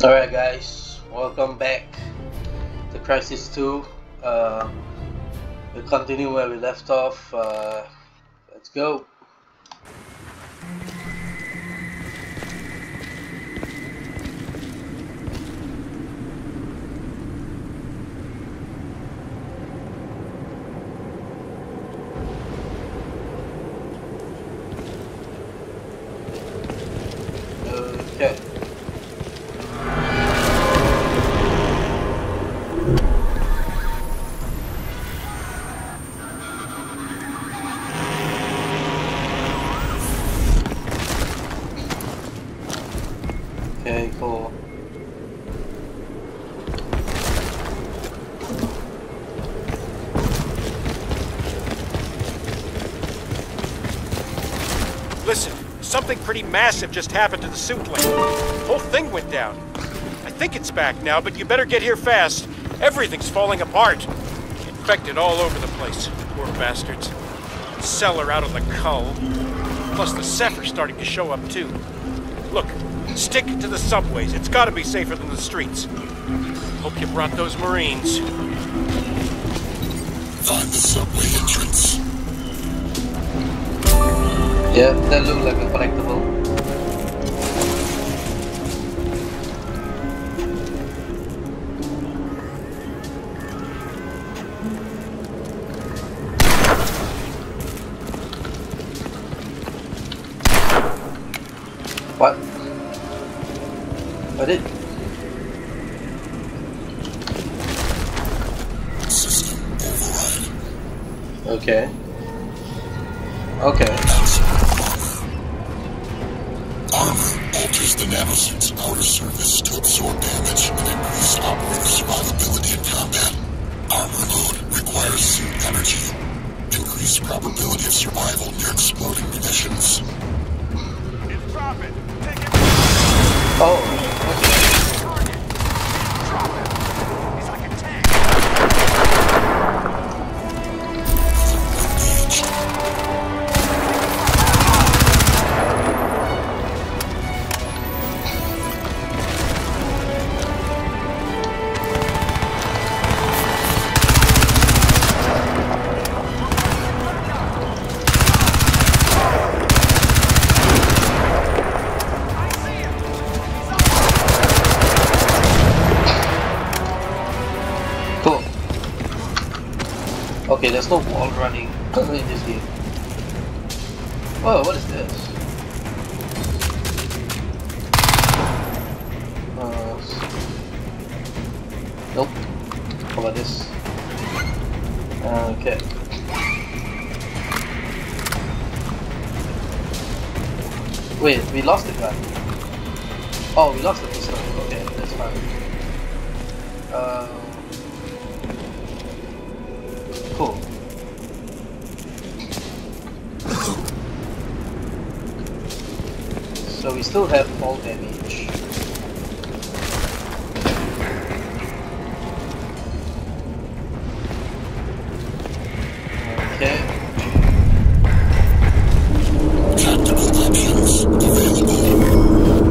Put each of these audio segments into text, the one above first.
Alright guys, welcome back to Crisis 2. We'll continue where we left off. Let's go. Okay. Okay, cool. Listen, something pretty massive just happened to the suit link. The whole thing went down. I think it's back now, but you better get here fast. Everything's falling apart. Infected all over the place. Poor bastards. Cellar out of the cull. Plus the Ceph are starting to show up too. Look, stick to the subways. It's gotta be safer than the streets. Hope you brought those Marines. Find the subway entrance. Yeah, that looks like a collectible. What? What did? System override. Okay. Okay. Armor alters the nanosuit's outer surface to absorb damage and increase operator survivability in combat. Armor mode requires suit energy. Increased probability of survival near exploding munitions. It's dropping. Take it. Oh, okay. Target. Drop it. He's like a tank. Cool. Okay, there's no wall running in this game. Whoa, what is this? Nope. How about this? Okay. Wait, we lost the gun. Oh, we lost the pistol. Okay, that's fine. Cool. So we still have fall damage. Okay. Tactical options available.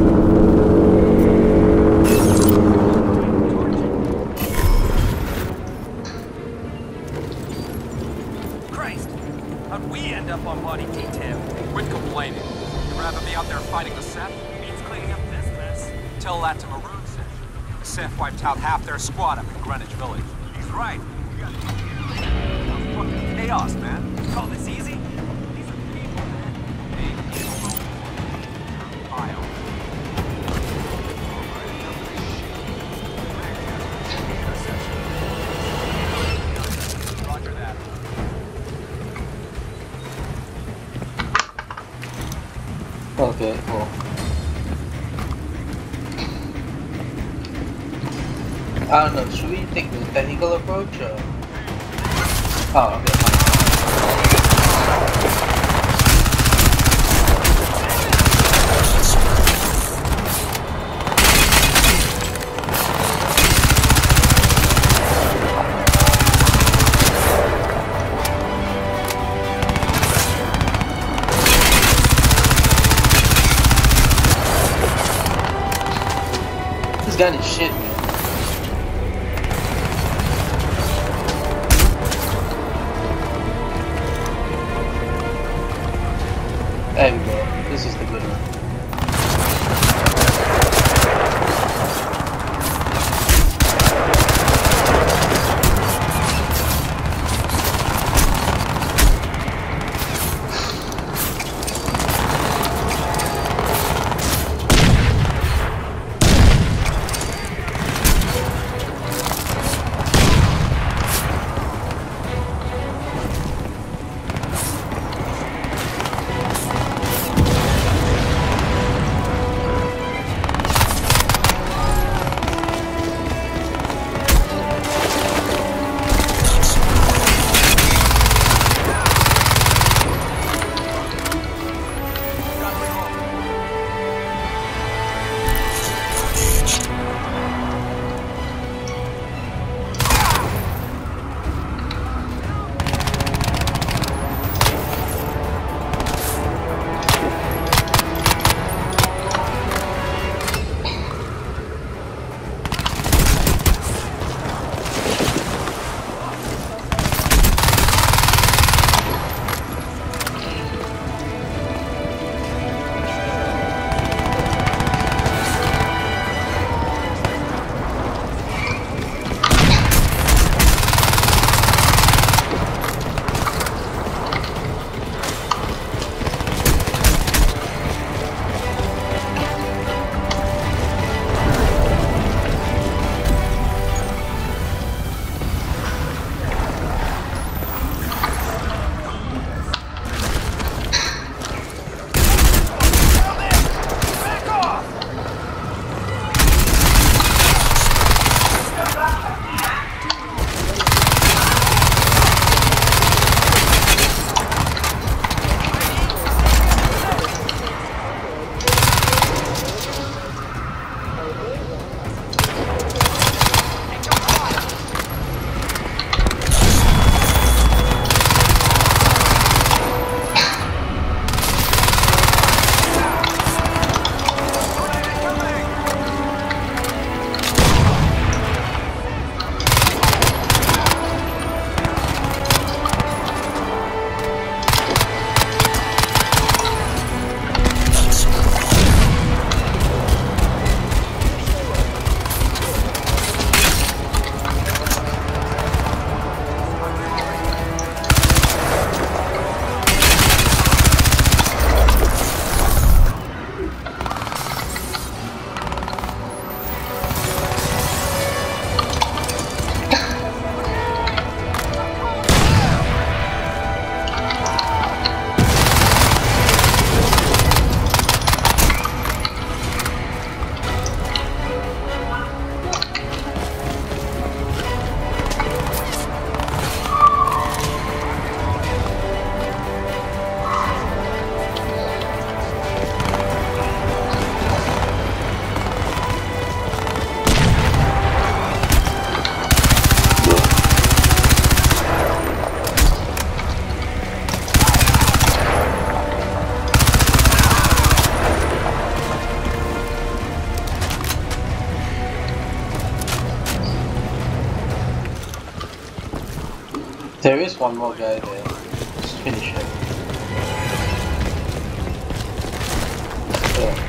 Christ! How'd we end up on body detail? Quit complaining. You'd rather be out there fighting the Ceph? Means cleaning up this mess. Tell that to Maroon Ceph. The Ceph wiped out half their squad up in Greenwich Village. He's right. We got fucking chaos, man. You call this easy? These are people, man. Hey, pile. Roger that. Okay, cool. I don't know, should we take the technical approach or? Oh, okay, This gun is shit, man. There we go. This is the good one. There is one more guy there. Let's finish him. Yeah.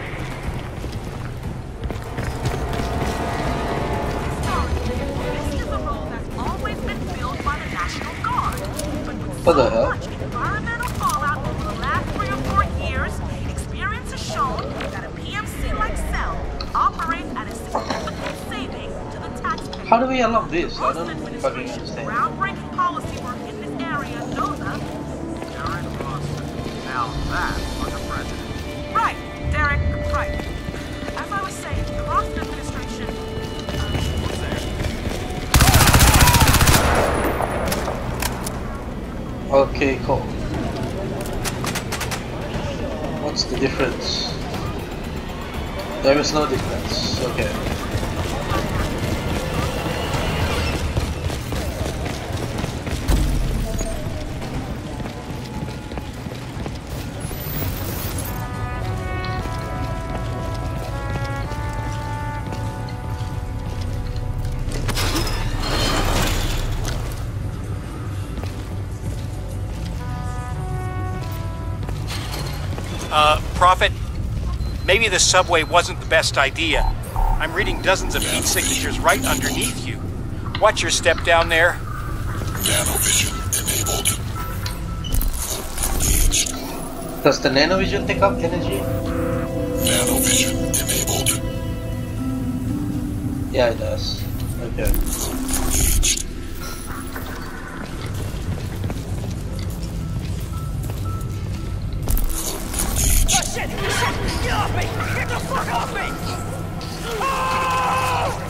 This is a role that's always been filled by the National Guard. What the hell? Much environmental fallout over the last 3 or 4 years, experience has shown that a PMC like Cell operates at a significant saving to the taxpayer. How do we unlock this? I Most don't fucking administration's understand. groundbreaking policy work in this area knows us. Derek Austin. Now that's like a president. Right, Derek, right. As I was saying, the Rosten administration... What's there? Okay, cool. What's the difference? There is no difference. Okay. Prophet? Maybe the subway wasn't the best idea. I'm reading dozens of heat signatures right underneath you. Watch your step down there. Nanovision enabled. Engaged. Does the nanovision take up energy? Nanovision enabled. Yeah, it does. Okay. Engaged. Oh, shit! Shit! Get off me! Get the fuck off me! Oh!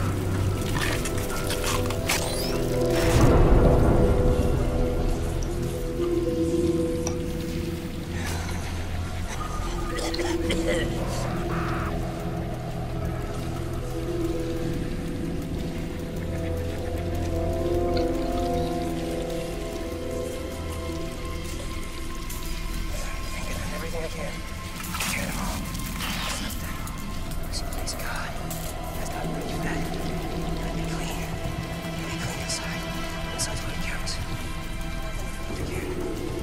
Everything I can. Get them all. Please, God. That's not really bad. Gotta be clean. Be clean inside. Inside's what counts. Again.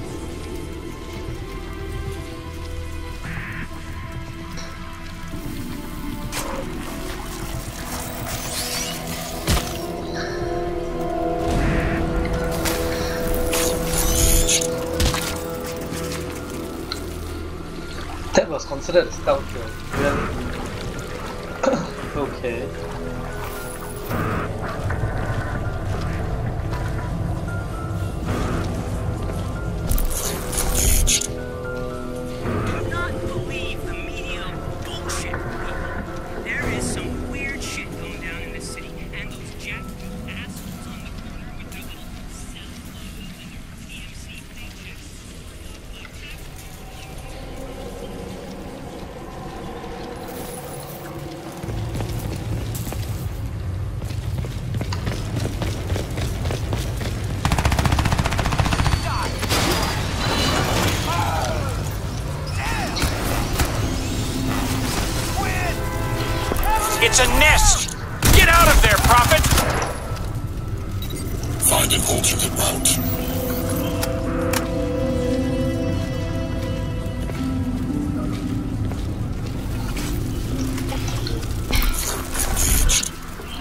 That was considered a stealth kill. Really? Okay. Do not believe the media bullshit. There is some weird shit going down in this city, and those jacked assholes on the corner with their little cell logos and their PMC paychecks. It's a nest! Get out of there, Prophet! Find an alternate route. Engaged.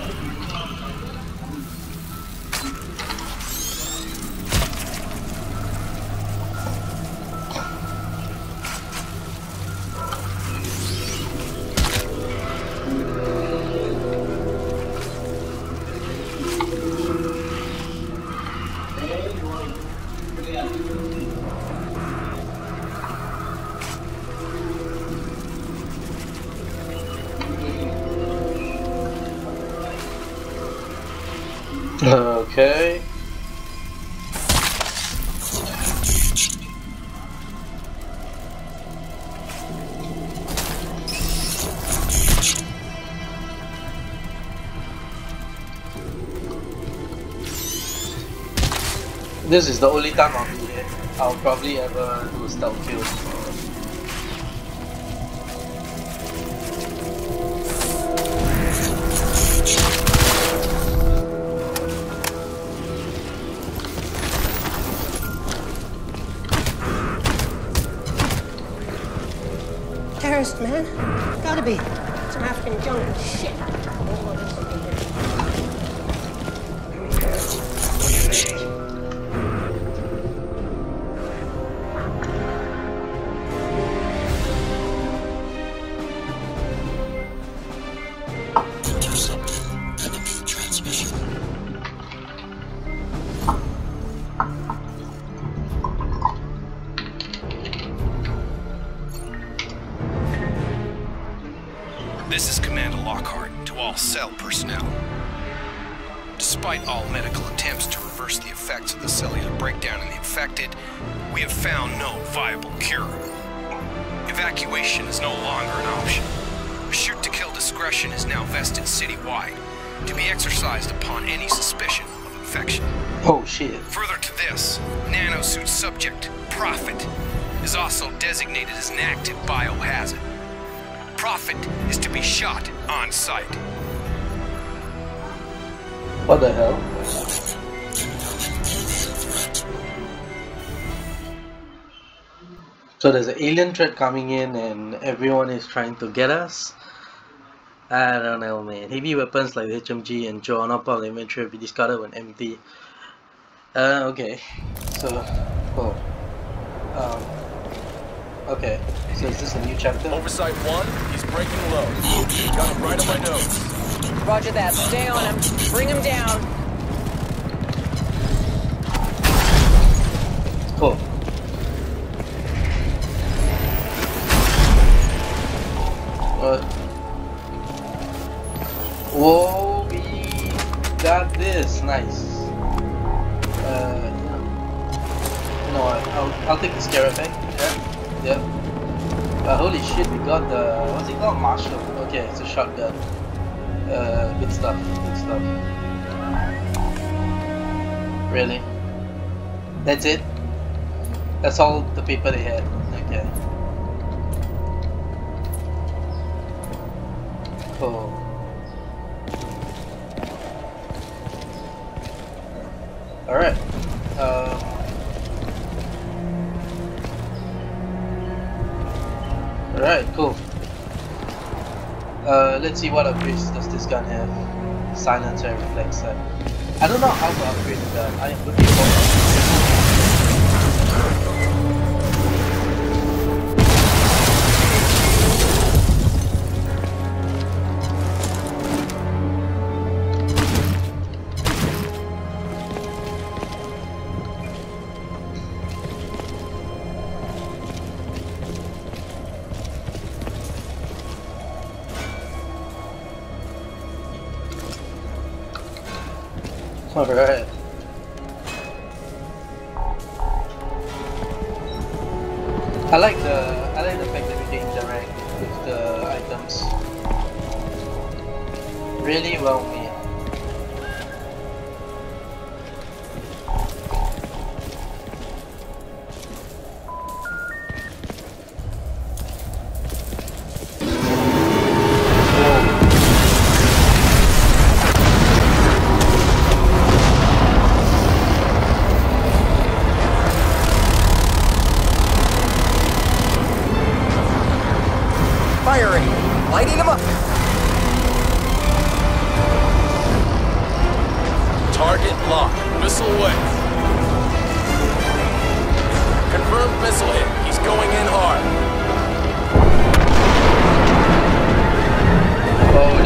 Okay. Engaged. Engaged. This is the only time I'll probably ever do a stealth kill. Terrorist, man. Gotta be. Some African jungle shit. Intercepting enemy transmission. This is Commander Lockhart to all cell personnel. Despite all medical attempts to reverse the effects of the cellular breakdown in the infected, we have found no viable cure. Evacuation is no longer an option. Shoot-to-kill discretion is now vested citywide, to be exercised upon any suspicion of infection. Oh shit. Further to this, nanosuit subject, Prophet, is also designated as an active biohazard. Prophet is to be shot on sight. What the hell? Incoming alien threat. So there's an alien threat coming in and everyone is trying to get us. I don't know, man. Heavy weapons like the HMG and Joanna Park inventory will be discarded when empty. Okay. So, oh. Okay. So is this a new chapter? Oversight 1, he's breaking low. Got him right on my nose. Roger that. Stay on him. Bring him down. Cool. Whoa, we got this. Nice. No, I'll take the Scarab back. Yeah. Holy shit, we got the, what's it called? Marshall. Okay, it's a shotgun. Good stuff. Good stuff. Really? That's it? That's all the paper they had. Okay. Cool. Alright. Alright, cool. Let's see what upgrades does this gun have. Silencer, reflex set. I don't know how to upgrade the gun. I am looking for Alright. I like the fact that we can interact with the items. Really well made. Lighting him up. Target locked. Missile away. Confirmed missile hit. He's going in hard. Oh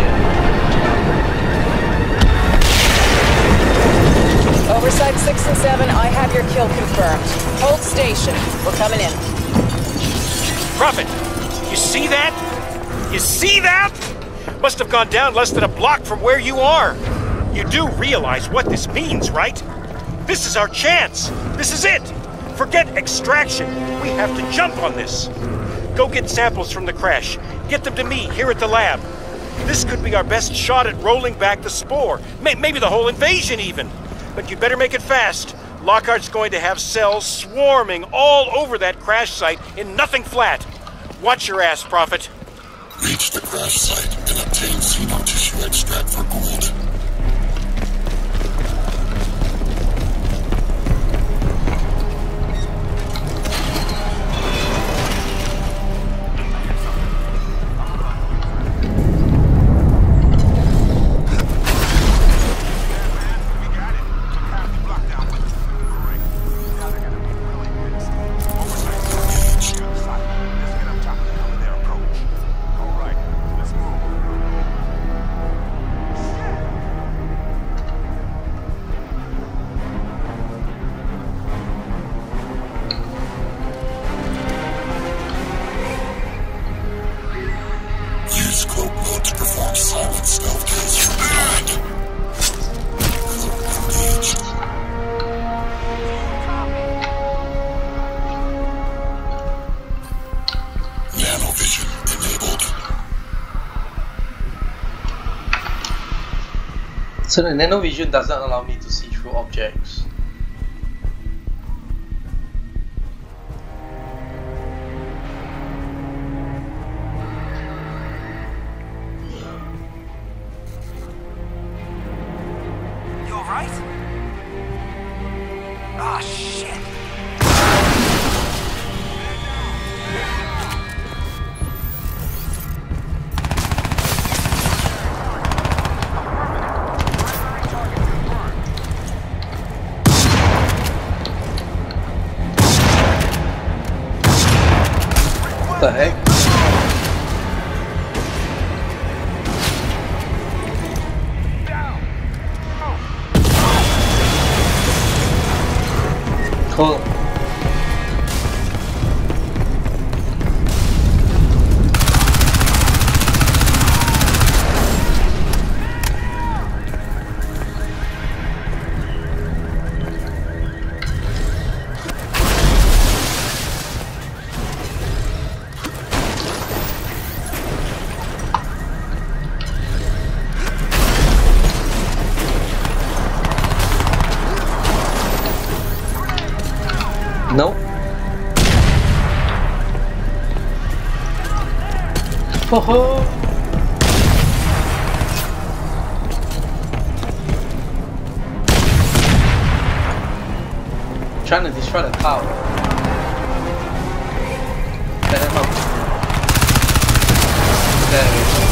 yeah. Oversight 6 and 7, I have your kill confirmed. Hold station. We're coming in. Prophet, you see that? You see that? Must have gone down less than a block from where you are. You do realize what this means, right? This is our chance. This is it. Forget extraction. We have to jump on this. Go get samples from the crash. Get them to me here at the lab. This could be our best shot at rolling back the spore. Maybe the whole invasion even. But you better make it fast. Lockhart's going to have cells swarming all over that crash site in nothing flat. Watch your ass, Prophet. Reach the crash site and obtain xeno tissue extract for Gould. So the nanovision does not allow me to see through objects. You alright? Ah, shit! the heck? Cool. Nope. Ho ho! Trying to destroy the cow. Better help. There we go.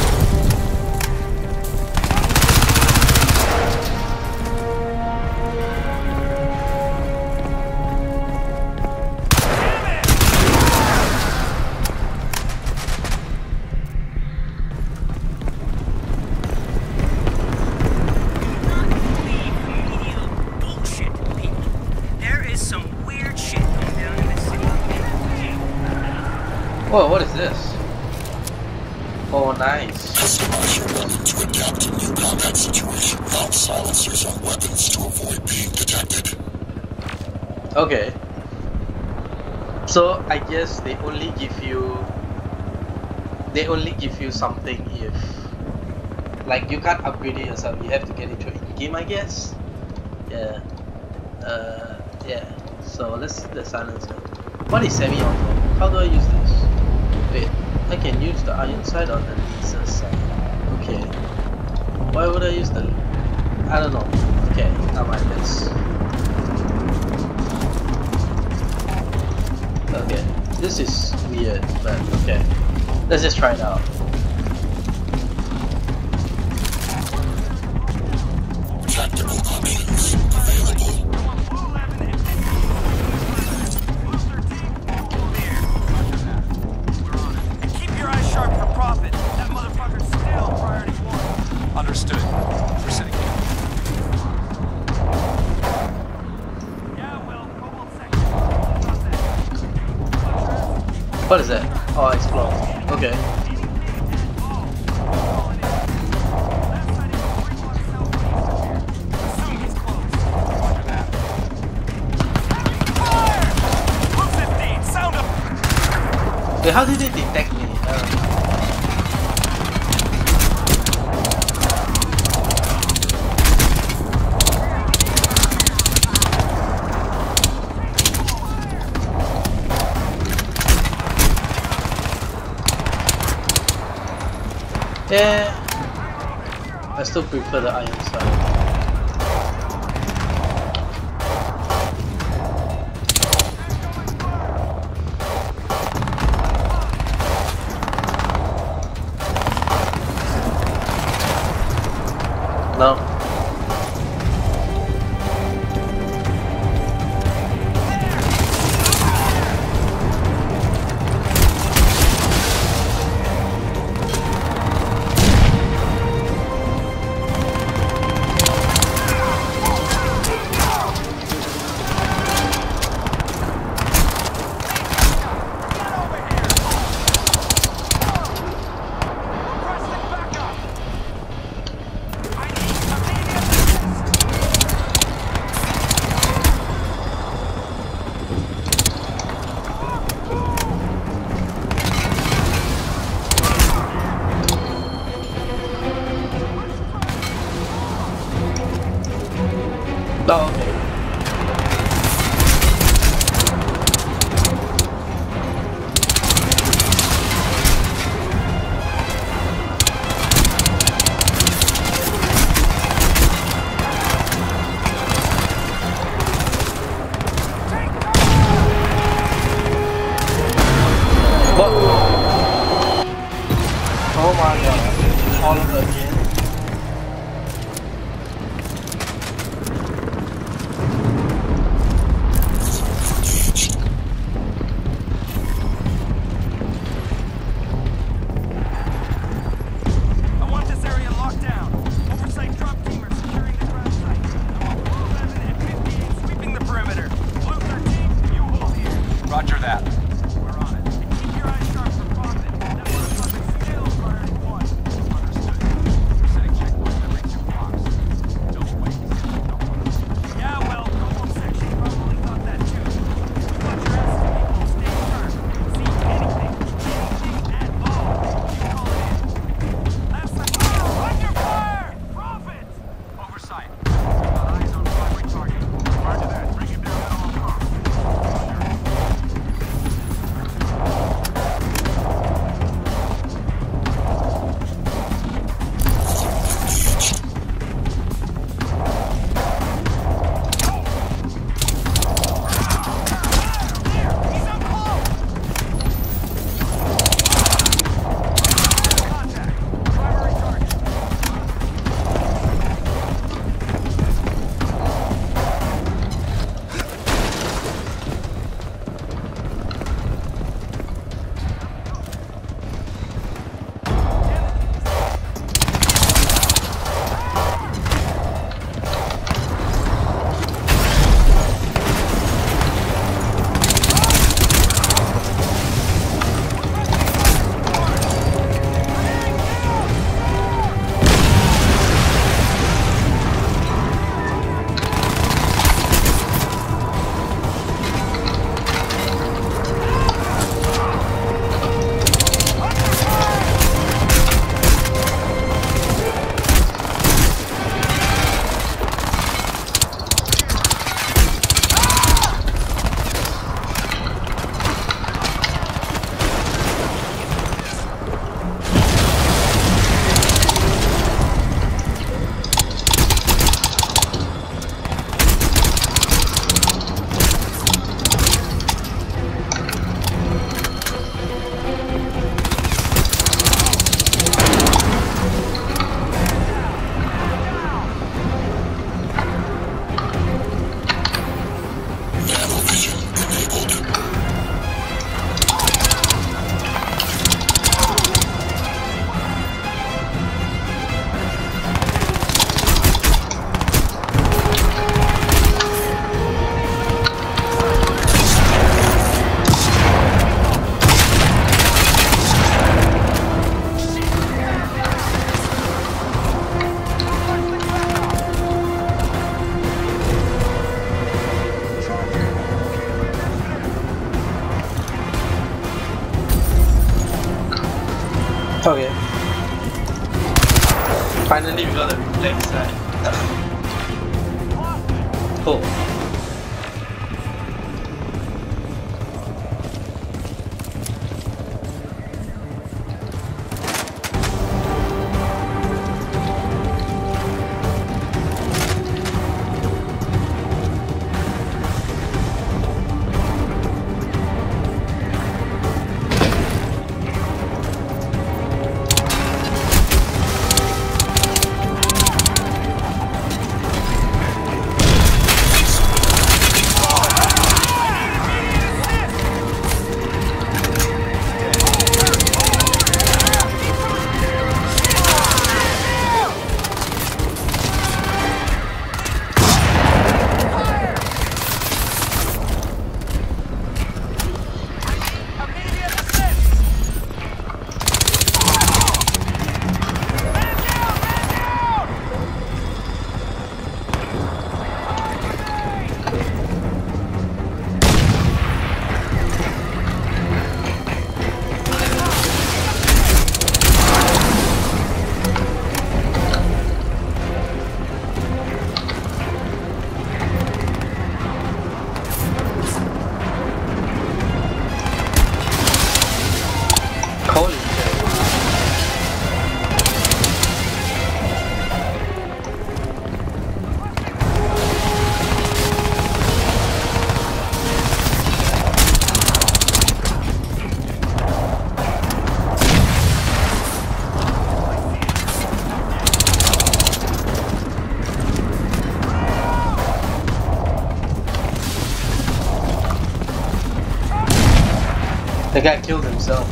Whoa, what is this? Oh, nice. Customize your weapon to adapt to new combat situation. Mount silencers on weapons to avoid being detected. Okay. So I guess they only give you something if, like, you can't upgrade it yourself. You have to get it through in-game, I guess. Yeah. Yeah. So let's silence it. What is semi-auto? How do I use this? Wait, I can use the iron sight on the laser side. Okay. Why would I use the... I don't know. Okay, now mind this. Okay, this is weird, but okay. Let's just try it out. Tactical options available. Sharp for profit. That motherfucker's still priority one. Understood. We're sitting here. Yeah, well, Cobalt second. What is that? Oh, it's blocked. Okay. Wait, how did they detect me? Yeah, I still prefer the iron side. No. Oh, okay. What? Oh my god. All of it again. Finally, we got a reflex side. Cool. The guy killed himself.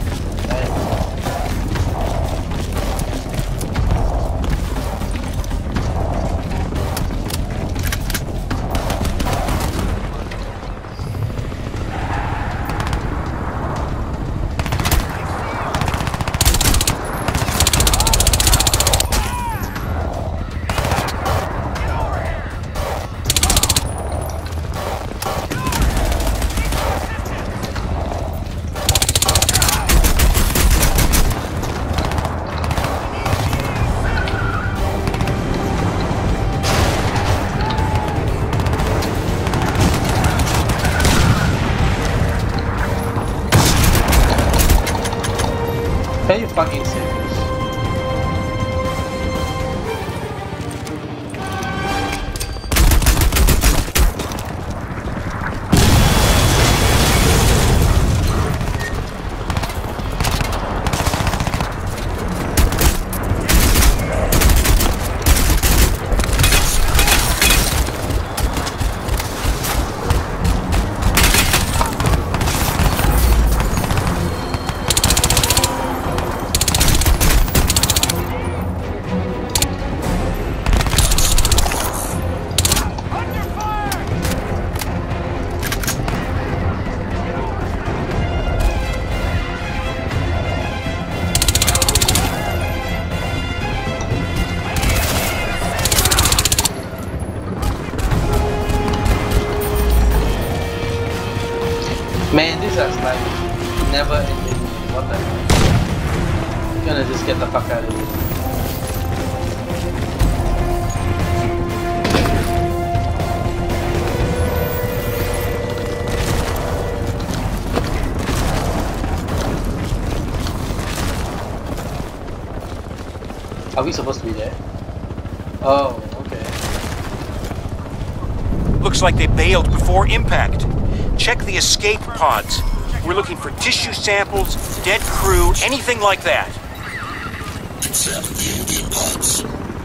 Are you fucking serious? Man, this is like never ending. What the hell? I'm gonna just get the fuck out of here. Are we supposed to be there? Oh, okay. Looks like they bailed before impact. Check the escape pods. We're looking for tissue samples, dead crew, anything like that. Examine the alien pods.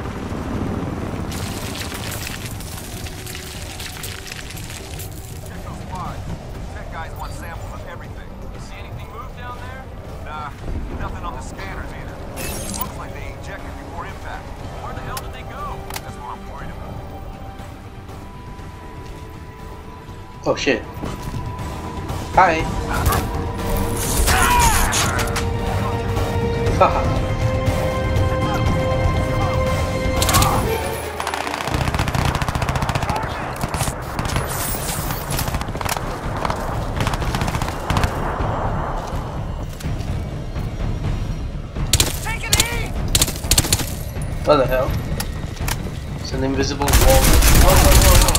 Check those pods. Tech guys want samples of everything. You see anything move down there? Nah, nothing on the scanners either. Looks like they ejected before impact. Where the hell did they go? That's what I'm worried about. Oh shit. Hi. Haha. What the hell? It's an invisible wall. Oh.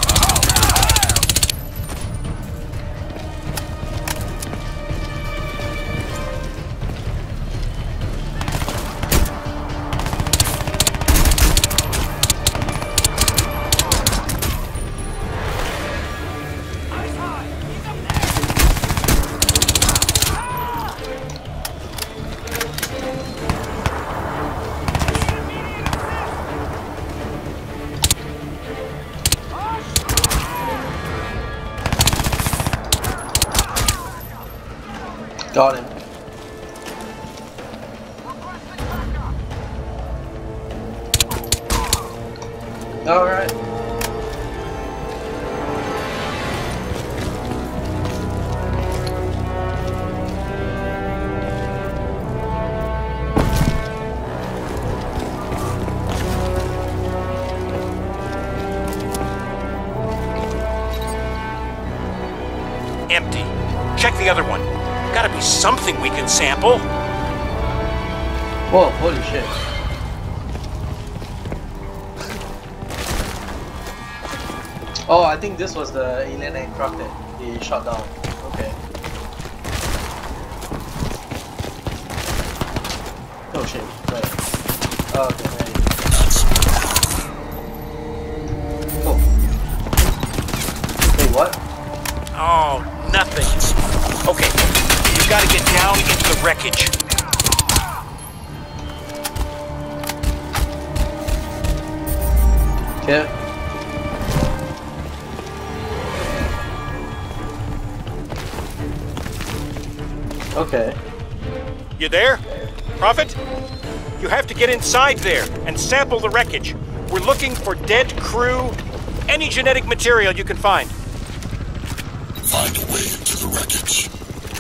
Got him. Alright. Empty. Check the other one. Gotta be something we can sample. Whoa, holy shit. Oh, I think this was the alien aircraft that he shot down. Okay. Oh shit, right. Oh, okay, right. Oh. Wait, what? Oh, nothing. Okay, you gotta get down into the wreckage. Okay. Okay. You there? Prophet? You have to get inside there and sample the wreckage. We're looking for dead crew, any genetic material you can find. Find a way into the wreckage.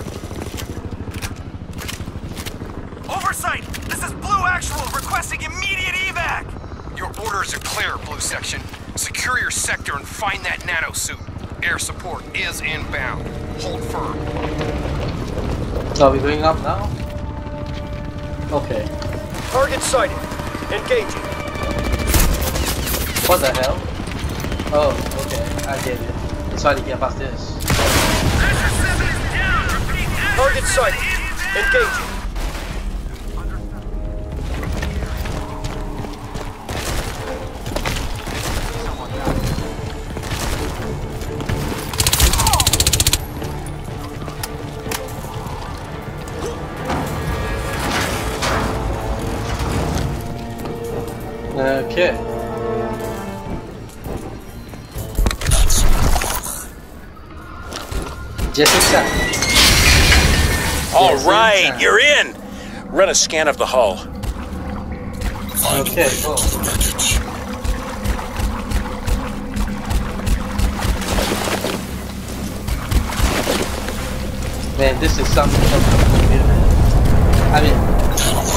Oversight! This is Blue Actual requesting immediate evac! Your orders are clear, Blue Section. Secure your sector and find that nanosuit. Air support is inbound. Hold firm. Are we going up now? Okay. Target sighted. Engaging. What the hell? Oh, okay. I get it. That's why they get past this. Target sighted. Engaging. Okay. Jessica. All right, you're in. Run a scan of the hull. Okay, cool. Man, this is something from the computer. I mean,